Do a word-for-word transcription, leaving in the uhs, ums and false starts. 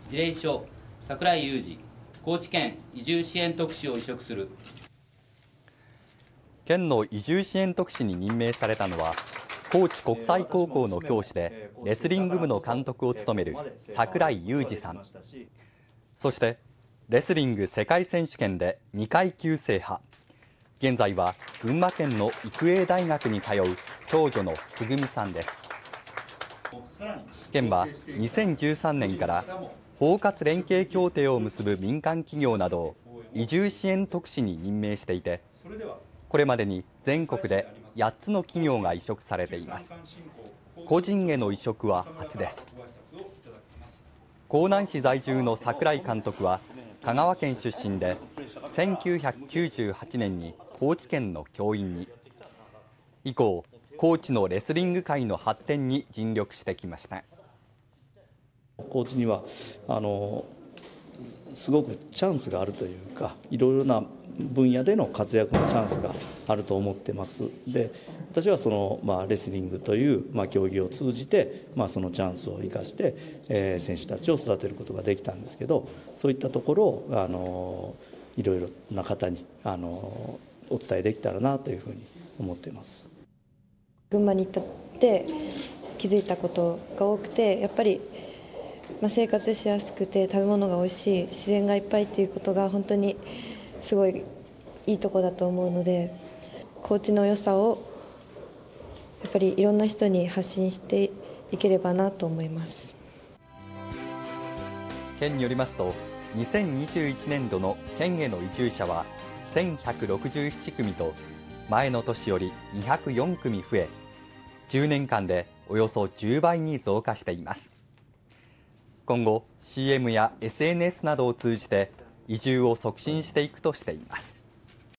事例書櫻井裕二高知県移住支援特使を委嘱する。 県の移住支援特使に任命されたのは、高知国際高校の教師でレスリング部の監督を務める櫻井裕二さん、そしてレスリング世界選手権でにかいきゅう制覇、現在は群馬県の育英大学に通う長女のつぐみさんです。県はにせんじゅうさんねんから包括連携協定を結ぶ民間企業などを移住支援特使に任命していて、これまでに全国でやっつの企業が委嘱されています。個人への委嘱は初です。江南市在住の櫻井監督は香川県出身で、せんきゅうひゃくきゅうじゅうはちねんに高知県の教員に、以降高知のレスリング界の発展に尽力してきました。 高知にはあのすごくチャンスがあるというか、いろいろな分野での活躍のチャンスがあると思ってます。で、私はその、まあ、レスリングという、まあ、競技を通じて、まあ、そのチャンスを生かして、えー、選手たちを育てることができたんですけど、そういったところをあのいろいろな方にあのお伝えできたらなというふうに思っています。 群馬に行って気づいたことが多くて、やっぱりまあ生活しやすくて食べ物が美味しい、自然がいっぱいっていうことが本当にすごいいいところだと思うので、高知の良さをやっぱりいろんな人に発信していければなと思います。 県によりますと、にせんにじゅういちねんどの県への移住者はせんひゃくろくじゅうななくみと、前の年よりにひゃくよんくみ増え、じゅうねんかんでおよそじゅうばいに増加しています。今後 シーエム や エスエヌエス などを通じて移住を促進していくとしています。